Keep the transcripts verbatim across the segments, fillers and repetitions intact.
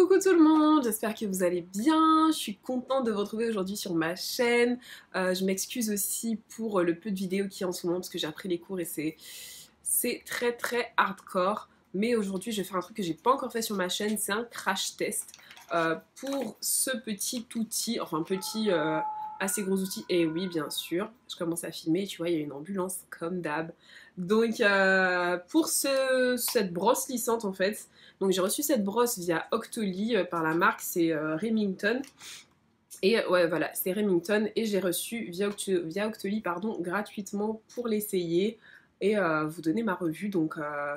Coucou tout le monde, j'espère que vous allez bien, je suis contente de vous retrouver aujourd'hui sur ma chaîne. Euh, je m'excuse aussi pour le peu de vidéos qu'il y a en ce moment parce que j'ai appris les cours et c'est c'est très très hardcore. Mais aujourd'hui je vais faire un truc que j'ai pas encore fait sur ma chaîne, c'est un crash test euh, pour ce petit outil, enfin petit euh, assez gros outil. Et oui bien sûr, je commence à filmer, tu vois il y a une ambulance comme d'hab. Donc euh, pour ce, cette brosse lissante en fait, donc j'ai reçu cette brosse via Octoly euh, par la marque, c'est euh, Remington. Et euh, ouais voilà, c'est Remington et j'ai reçu via, Octo via Octoly pardon, gratuitement pour l'essayer et euh, vous donner ma revue. Donc euh,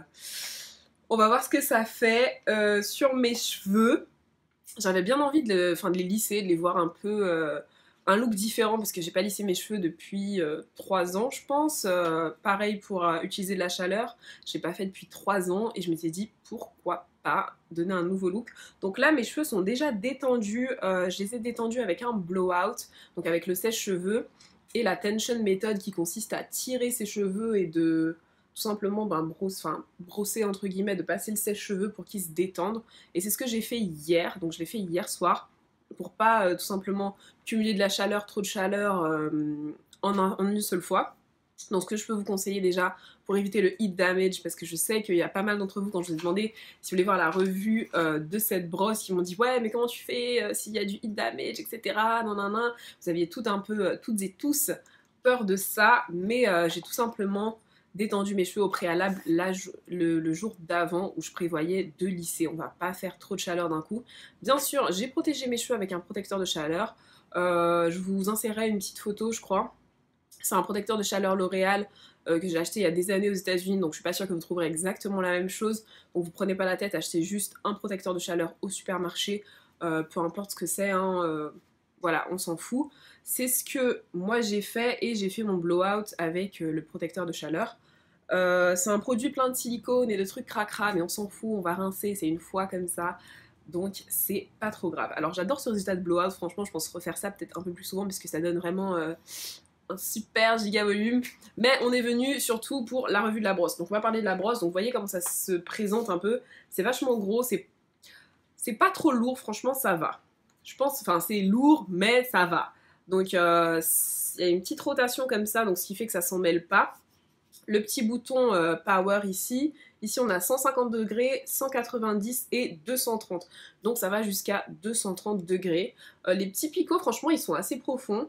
on va voir ce que ça fait euh, sur mes cheveux. J'avais bien envie de, le, enfin, de les lisser, de les voir un peu... Euh, un look différent parce que j'ai pas lissé mes cheveux depuis euh, trois ans je pense. Euh, pareil pour euh, utiliser de la chaleur, j'ai pas fait depuis trois ans et je m'étais dit pourquoi pas donner un nouveau look. Donc là mes cheveux sont déjà détendus, euh, je les ai détendus avec un blowout, donc avec le sèche-cheveux et la tension méthode qui consiste à tirer ses cheveux et de tout simplement ben, brosse, enfin, brosser entre guillemets, de passer le sèche-cheveux pour qu'ils se détendent. Et c'est ce que j'ai fait hier, donc je l'ai fait hier soir pour pas euh, tout simplement cumuler de la chaleur, trop de chaleur euh, en, un, en une seule fois. Donc ce que je peux vous conseiller déjà pour éviter le heat damage, parce que je sais qu'il y a pas mal d'entre vous quand je vous ai demandé si vous voulez voir la revue euh, de cette brosse, qui m'ont dit ouais mais comment tu fais euh, s'il y a du heat damage, et cetera. Non, non, non. Vous aviez tout un peu, euh, toutes et tous, peur de ça, mais euh, j'ai tout simplement détendu mes cheveux au préalable là, le, le jour d'avant où je prévoyais de lisser. On va pas faire trop de chaleur d'un coup. Bien sûr, j'ai protégé mes cheveux avec un protecteur de chaleur. Euh, je vous insérerai une petite photo, je crois. C'est un protecteur de chaleur L'Oréal euh, que j'ai acheté il y a des années aux États-Unis, donc je suis pas sûre que vous trouverez exactement la même chose. Donc vous prenez pas la tête, achetez juste un protecteur de chaleur au supermarché, euh, peu importe ce que c'est, hein, euh, voilà, on s'en fout. C'est ce que moi j'ai fait et j'ai fait mon blowout avec euh, le protecteur de chaleur. Euh, c'est un produit plein de silicone et de trucs cracra, mais on s'en fout, on va rincer, c'est une fois comme ça. Donc c'est pas trop grave. Alors j'adore ce résultat de blowout, franchement je pense refaire ça peut-être un peu plus souvent parce que ça donne vraiment euh, un super giga volume. Mais on est venu surtout pour la revue de la brosse. Donc on va parler de la brosse, donc vous voyez comment ça se présente un peu. C'est vachement gros, c'est c'est pas trop lourd, franchement ça va. Je pense, enfin c'est lourd mais ça va. Donc euh, il y a une petite rotation comme ça, donc ce qui fait que ça s'en mêle pas. Le petit bouton euh, power ici, ici on a cent cinquante degrés, cent quatre-vingt-dix et deux cent trente. Donc ça va jusqu'à deux cent trente degrés. Euh, les petits picots, franchement, ils sont assez profonds.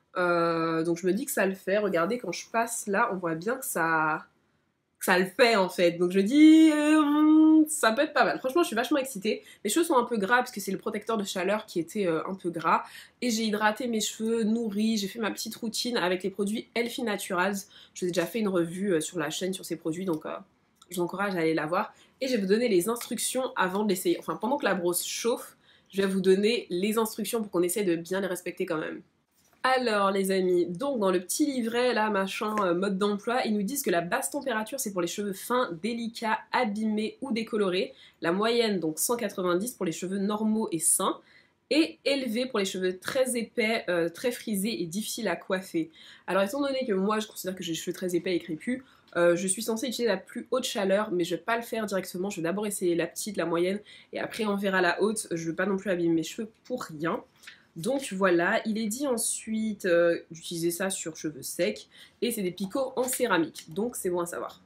Euh, donc je me dis que ça le fait. Regardez, quand je passe là, on voit bien que ça, que ça le fait en fait. Donc je dis, euh, ça peut être pas mal. Franchement, je suis vachement excitée. Mes cheveux sont un peu gras parce que c'est le protecteur de chaleur qui était euh, un peu gras. Et j'ai hydraté mes cheveux, nourri. J'ai fait ma petite routine avec les produits Healthy Naturals. Je vous ai déjà fait une revue euh, sur la chaîne sur ces produits, donc euh, je vous encourage à aller la voir. Et je vais vous donner les instructions avant de l'essayer. Enfin, pendant que la brosse chauffe, je vais vous donner les instructions pour qu'on essaie de bien les respecter quand même. Alors les amis, donc dans le petit livret là, machin, euh, mode d'emploi, ils nous disent que la basse température c'est pour les cheveux fins, délicats, abîmés ou décolorés, la moyenne donc cent quatre-vingt-dix pour les cheveux normaux et sains, et élevé pour les cheveux très épais, euh, très frisés et difficiles à coiffer. Alors étant donné que moi je considère que j'ai les cheveux très épais et crépus, euh, je suis censée utiliser la plus haute chaleur, mais je vais pas le faire directement, je vais d'abord essayer la petite, la moyenne, et après on verra la haute. Je veux pas non plus abîmer mes cheveux pour rien. Donc voilà, il est dit ensuite euh, d'utiliser ça sur cheveux secs, et c'est des picots en céramique, donc c'est bon à savoir.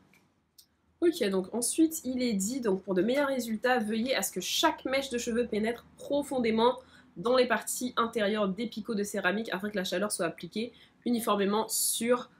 Ok, donc ensuite il est dit, donc pour de meilleurs résultats, veuillez à ce que chaque mèche de cheveux pénètre profondément dans les parties intérieures des picots de céramique afin que la chaleur soit appliquée uniformément sur,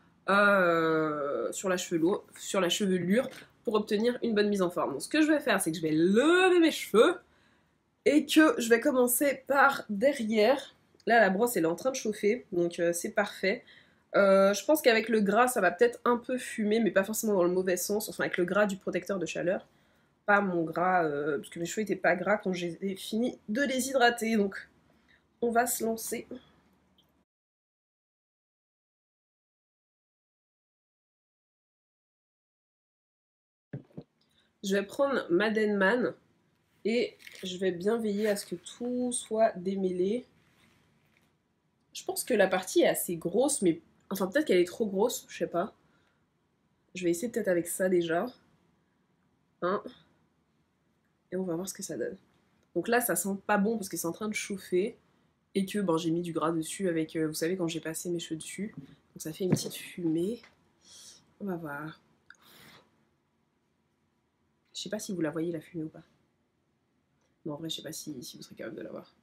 euh, sur, la, chevelure, sur la chevelure pour obtenir une bonne mise en forme. Donc ce que je vais faire, c'est que je vais lever mes cheveux, et que je vais commencer par derrière. Là la brosse elle est en train de chauffer, donc euh, c'est parfait. Euh, je pense qu'avec le gras ça va peut-être un peu fumer, mais pas forcément dans le mauvais sens, enfin avec le gras du protecteur de chaleur. Pas mon gras, euh, parce que mes cheveux étaient pas gras quand j'ai fini de les hydrater, donc on va se lancer. Je vais prendre ma Denman et je vais bien veiller à ce que tout soit démêlé. Je pense que la partie est assez grosse, mais enfin peut-être qu'elle est trop grosse, je sais pas. Je vais essayer peut-être avec ça déjà. Hein. Et on va voir ce que ça donne. Donc là, ça sent pas bon parce que c'est en train de chauffer et que ben, j'ai mis du gras dessus avec, euh, vous savez, quand j'ai passé mes cheveux dessus. Donc ça fait une petite fumée. On va voir. Je sais pas si vous la voyez la fumée ou pas. Non, en vrai, je sais pas si, si vous serez capable de la voir.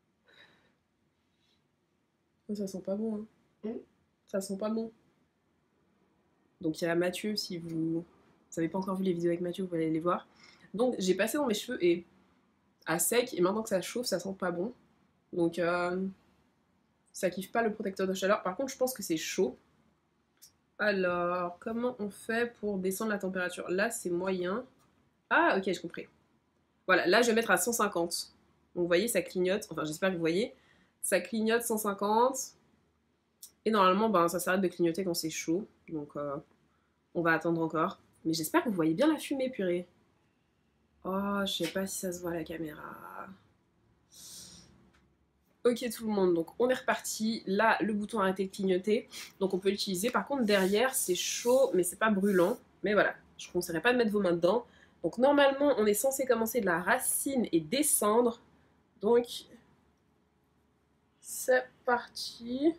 Oh, ça sent pas bon, hein. Mmh. Ça sent pas bon. Donc il y a Mathieu, si vous n'avez pas encore vu les vidéos avec Mathieu, vous pouvez aller les voir. Donc j'ai passé dans mes cheveux et à sec, et maintenant que ça chauffe, ça sent pas bon. Donc euh, ça kiffe pas le protecteur de chaleur. Par contre, je pense que c'est chaud. Alors, comment on fait pour descendre la température? Là, c'est moyen. Ah, ok, j'ai compris. Voilà, là, je vais mettre à cent cinquante. Donc, vous voyez, ça clignote. Enfin, j'espère que vous voyez. Ça clignote cent cinquante. Et normalement, ben, ça s'arrête de clignoter quand c'est chaud. Donc, euh, on va attendre encore. Mais j'espère que vous voyez bien la fumée, purée. Oh, je sais pas si ça se voit à la caméra. Ok tout le monde, donc on est reparti. Là, le bouton a arrêté de clignoter. Donc on peut l'utiliser. Par contre, derrière, c'est chaud, mais c'est pas brûlant. Mais voilà, je ne conseillerais pas de mettre vos mains dedans. Donc normalement, on est censé commencer de la racine et descendre. Donc, c'est parti.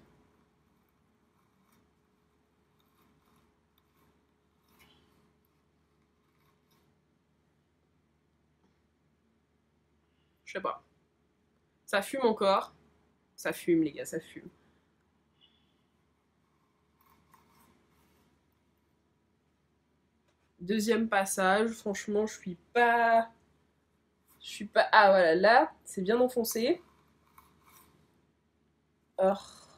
Je sais pas. Ça fume encore. Ça fume, les gars, ça fume. Deuxième passage, franchement, je suis pas... Je suis pas... Ah, voilà, là, c'est bien enfoncé. Oh.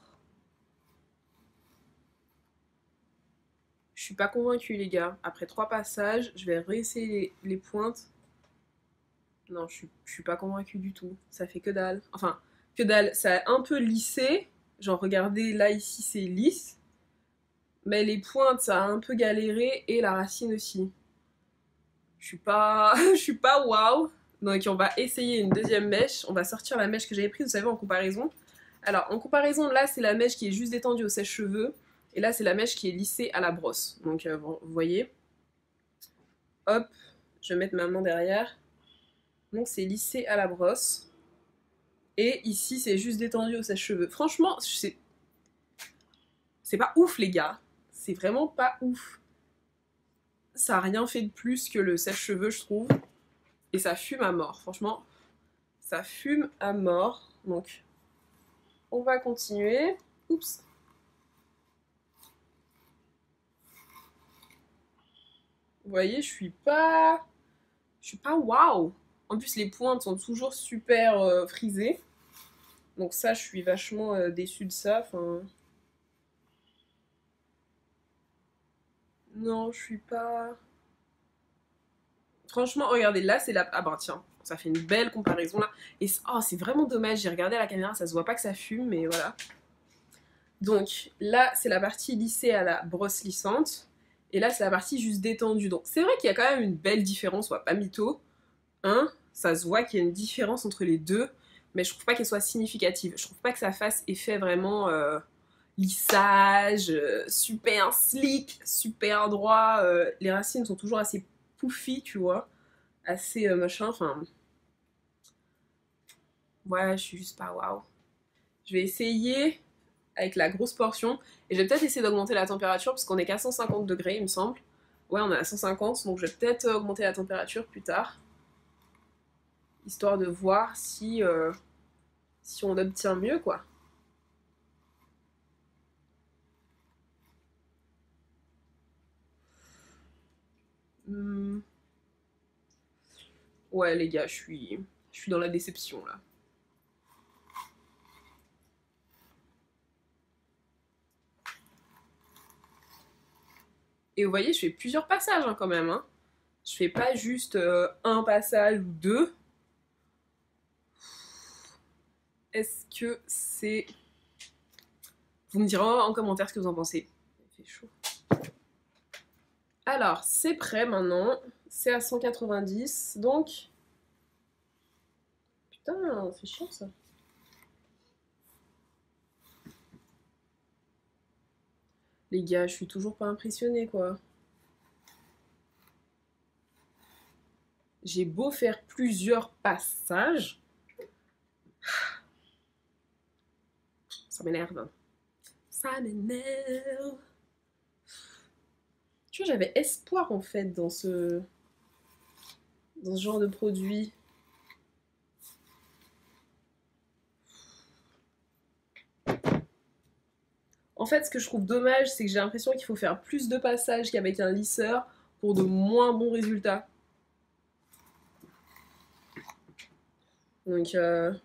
Je suis pas convaincue, les gars. Après trois passages, je vais réessayer les, les pointes. Non, je suis, je suis pas convaincue du tout. Ça fait que dalle. Enfin, que dalle. Ça a un peu lissé. Genre, regardez, là, ici, c'est lisse. Mais les pointes, ça a un peu galéré. Et la racine aussi. Je suis pas... je suis pas waouh. Donc, on va essayer une deuxième mèche. On va sortir la mèche que j'avais prise, vous savez, en comparaison. Alors, en comparaison, là, c'est la mèche qui est juste détendue au sèche-cheveux. Et là, c'est la mèche qui est lissée à la brosse. Donc, euh, vous voyez. Hop. Je vais mettre ma main derrière. Donc, c'est lissé à la brosse. Et ici, c'est juste détendu au sèche-cheveux. Franchement, c'est... c'est pas ouf, les gars. C'est vraiment pas ouf. Ça a rien fait de plus que le sèche-cheveux, je trouve. Et ça fume à mort. Franchement, ça fume à mort. Donc, on va continuer. Oups. Vous voyez, je suis pas... Je suis pas waouh. En plus, les pointes sont toujours super euh, frisées. Donc ça, je suis vachement euh, déçue de ça. Enfin... Non, je suis pas... Franchement, regardez, là, c'est la... Ah ben tiens, ça fait une belle comparaison là. Et oh, c'est vraiment dommage, j'ai regardé à la caméra, ça se voit pas que ça fume, mais voilà. Donc là, c'est la partie lissée à la brosse lissante. Et là, c'est la partie juste détendue. Donc c'est vrai qu'il y a quand même une belle différence, soit pas mytho. Hein, ça se voit qu'il y a une différence entre les deux. Mais je trouve pas qu'elle soit significative. Je trouve pas que ça fasse effet vraiment... Euh... lissage, euh, super slick, super droit. Euh, les racines sont toujours assez pouffi, tu vois, assez euh, machin, enfin... Ouais, je suis juste pas waouh. Je vais essayer avec la grosse portion, et je vais peut-être essayer d'augmenter la température, parce qu'on est qu'à cent cinquante degrés, il me semble. Ouais, on est à cent cinquante, donc je vais peut-être augmenter la température plus tard, histoire de voir si, euh, si on obtient mieux, quoi. Hmm. Ouais, les gars, je suis, je suis dans la déception, là. Et vous voyez, je fais plusieurs passages hein, quand même. Hein. Je fais pas juste euh, un passage ou deux. Est-ce que c'est... Vous me direz en commentaire ce que vous en pensez. Il fait chaud. Alors, c'est prêt maintenant. C'est à cent quatre-vingt-dix. Donc... Putain, c'est chiant ça. Les gars, je suis toujours pas impressionnée quoi. j'ai beau faire plusieurs passages, ça m'énerve. Ça m'énerve. Tu vois, j'avais espoir en fait dans ce, dans ce genre de produit. En fait, ce que je trouve dommage, c'est que j'ai l'impression qu'il faut faire plus de passages qu'avec un lisseur pour de moins bons résultats. Donc, euh...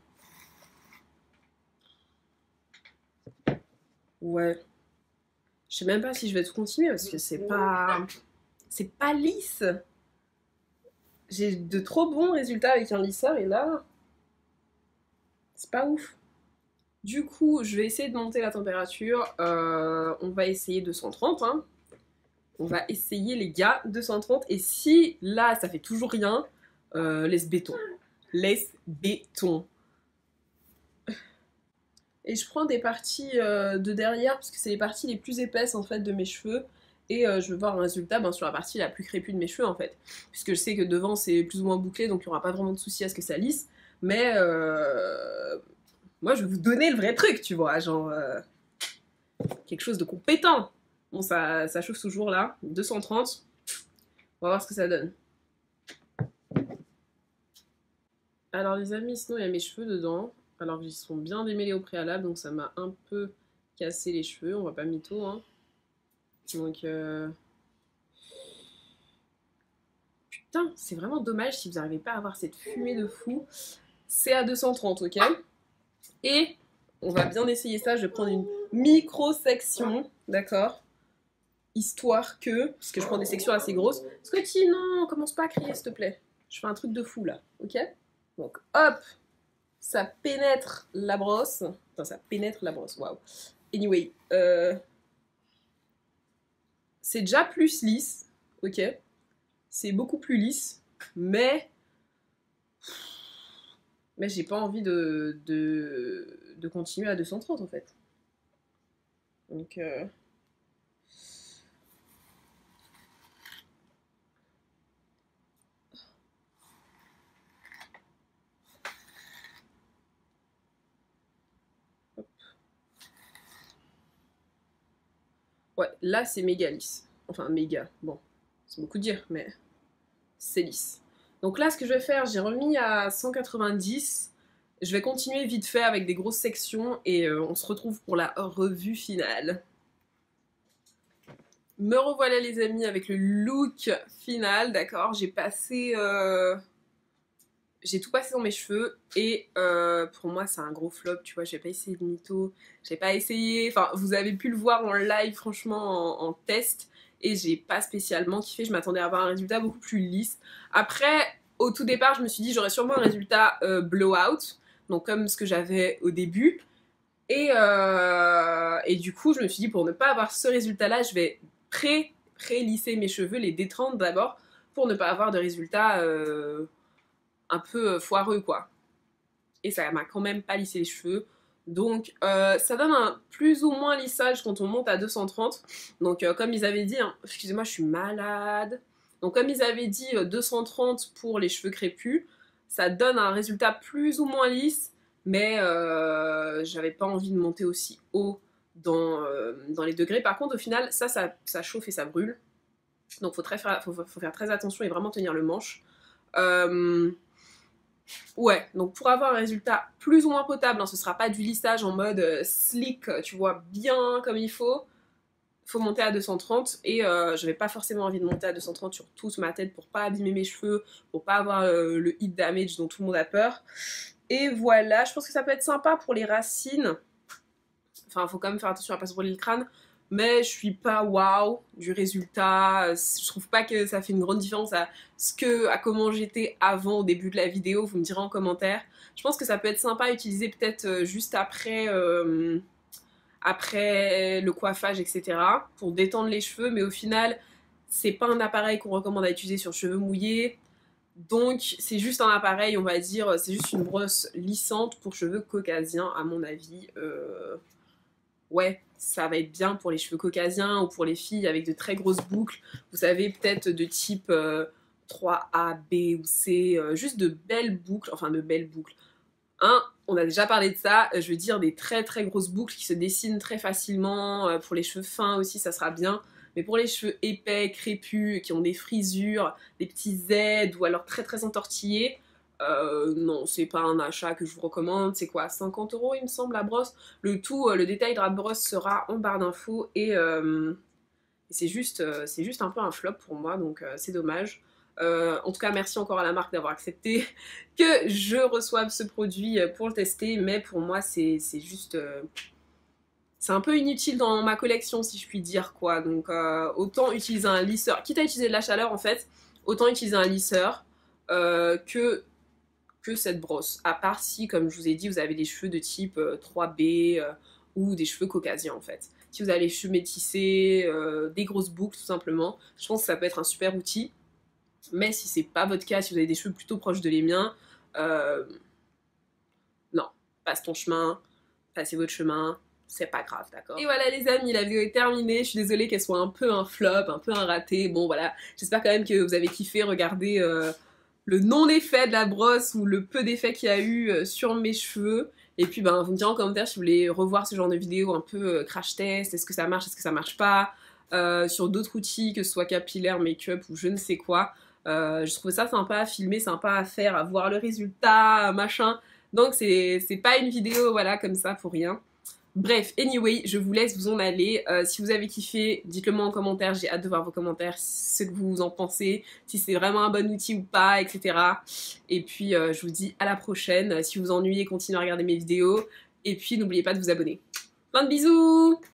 ouais. Je sais même pas si je vais tout continuer parce que c'est pas... C'est pas lisse. J'ai de trop bons résultats avec un lisseur et là... C'est pas ouf. Du coup, je vais essayer de monter la température. Euh, on va essayer deux cent trente. Hein. On va essayer, les gars, deux cent trente. Et si là, ça fait toujours rien, euh, laisse béton. Laisse béton. Et je prends des parties euh, de derrière parce que c'est les parties les plus épaisses en fait de mes cheveux. Et euh, je veux voir un résultat ben, sur la partie la plus crépue de mes cheveux en fait. Puisque je sais que devant c'est plus ou moins bouclé, donc il n'y aura pas vraiment de souci à ce que ça lisse. Mais euh, moi je vais vous donner le vrai truc, tu vois, genre euh, quelque chose de compétent. Bon, ça, ça chauffe toujours là, deux cent trente. On va voir ce que ça donne. Alors les amis, sinon il y a mes cheveux dedans. Alors qu'ils sont bien démêlés au préalable, donc ça m'a un peu cassé les cheveux, on va pas mytho, hein. Donc euh... putain, c'est vraiment dommage si vous n'arrivez pas à avoir cette fumée de fou. C'est à deux cent trente, ok? Et on va bien essayer ça, je vais prendre une micro-section, d'accord? Histoire que, parce que je prends des sections assez grosses. Scotty, non, commence pas à crier s'il te plaît. Je fais un truc de fou là, ok? Donc hop, ça pénètre la brosse. Enfin, ça pénètre la brosse, waouh. Anyway, euh... c'est déjà plus lisse, ok? C'est beaucoup plus lisse, mais... Mais j'ai pas envie de, de, de continuer à deux cent trente en fait. Donc... Euh... Ouais, là c'est méga lisse. Enfin méga, bon, c'est beaucoup dire, mais c'est lisse. Donc là ce que je vais faire, j'ai remis à cent quatre-vingt-dix. Je vais continuer vite fait avec des grosses sections et euh, on se retrouve pour la revue finale. Me revoilà les amis avec le look final, d'accord? J'ai passé... Euh... J'ai tout passé dans mes cheveux et euh, pour moi c'est un gros flop, tu vois, j'ai pas essayé de mytho, j'ai pas essayé, enfin vous avez pu le voir en live franchement en, en test et j'ai pas spécialement kiffé, je m'attendais à avoir un résultat beaucoup plus lisse. Après, au tout départ je me suis dit j'aurais sûrement un résultat euh, blowout, donc comme ce que j'avais au début et, euh, et du coup je me suis dit pour ne pas avoir ce résultat là je vais pré, pré-lisser mes cheveux, les détendre d'abord pour ne pas avoir de résultat euh, un peu foireux quoi. Et ça m'a quand même pas lissé les cheveux. Donc euh, ça donne un plus ou moins lissage quand on monte à deux cent trente. Donc euh, comme ils avaient dit, hein, excusez-moi je suis malade. Donc comme ils avaient dit euh, deux cent trente pour les cheveux crépus, ça donne un résultat plus ou moins lisse. Mais euh, j'avais pas envie de monter aussi haut dans, euh, dans les degrés. Par contre au final ça, ça, ça chauffe et ça brûle. Donc faut, très faire, faut, faut faire très attention et vraiment tenir le manche. Euh, Ouais, donc pour avoir un résultat plus ou moins potable, hein, ce sera pas du lissage en mode euh, slick, tu vois, bien comme il faut, faut monter à deux cent trente et euh, j'avais pas forcément envie de monter à deux cent trente sur toute ma tête pour pas abîmer mes cheveux, pour pas avoir euh, le heat damage dont tout le monde a peur. Et voilà, je pense que ça peut être sympa pour les racines. Enfin, faut quand même faire attention à pas se brûler le crâne. Mais je suis pas waouh du résultat. Je trouve pas que ça fait une grande différence à ce que, à comment j'étais avant au début de la vidéo. Vous me direz en commentaire. Je pense que ça peut être sympa à utiliser peut-être juste après, euh, après le coiffage, et cetera. Pour détendre les cheveux. Mais au final, c'est pas un appareil qu'on recommande à utiliser sur cheveux mouillés. Donc c'est juste un appareil, on va dire, c'est juste une brosse lissante pour cheveux caucasiens à mon avis. Euh... Ouais, ça va être bien pour les cheveux caucasiens ou pour les filles avec de très grosses boucles. Vous savez, peut-être de type euh, trois A, B ou C, euh, juste de belles boucles, enfin de belles boucles. Un, on a déjà parlé de ça, je veux dire des très très grosses boucles qui se dessinent très facilement, euh, pour les cheveux fins aussi ça sera bien, mais pour les cheveux épais, crépus, qui ont des frisures, des petits Z ou alors très très entortillés, euh, non, c'est pas un achat que je vous recommande. C'est quoi, cinquante euros il me semble la brosse. Le tout, euh, le détail de la brosse sera en barre d'infos et, euh, et c'est juste, euh, c'est juste un peu un flop pour moi, donc euh, c'est dommage. Euh, en tout cas, merci encore à la marque d'avoir accepté que je reçoive ce produit pour le tester, mais pour moi, c'est juste... Euh, c'est un peu inutile dans ma collection, si je puis dire, quoi. Donc, euh, autant utiliser un lisseur, quitte à utiliser de la chaleur, en fait, autant utiliser un lisseur euh, que, que cette brosse. À part si, comme je vous ai dit, vous avez des cheveux de type euh, trois B euh, ou des cheveux caucasiens, en fait. Si vous avez les cheveux métissés, euh, des grosses boucles, tout simplement, je pense que ça peut être un super outil. Mais si c'est pas votre cas, si vous avez des cheveux plutôt proches de les miens, euh, non, passe ton chemin, passez votre chemin, c'est pas grave, d'accord? Et voilà les amis, la vidéo est terminée, je suis désolée qu'elle soit un peu un flop, un peu un raté, bon voilà, j'espère quand même que vous avez kiffé regarder euh, le non-effet de la brosse ou le peu d'effet qu'il y a eu euh, sur mes cheveux. Et puis ben, vous me direz en commentaire si vous voulez revoir ce genre de vidéo un peu euh, crash test, est-ce que ça marche, est-ce que ça marche pas, euh, sur d'autres outils, que ce soit capillaire, make-up ou je ne sais quoi. Euh, je trouve ça sympa à filmer, sympa à faire, à voir le résultat, machin. Donc c'est pas une vidéo voilà comme ça pour rien. Bref, anyway, je vous laisse vous en aller. Euh, si vous avez kiffé, dites-le moi en commentaire, j'ai hâte de voir vos commentaires, ce que vous en pensez, si c'est vraiment un bon outil ou pas, et cetera. Et puis euh, je vous dis à la prochaine. Si vous vous ennuyez, continuez à regarder mes vidéos. Et puis n'oubliez pas de vous abonner. Plein de bisous!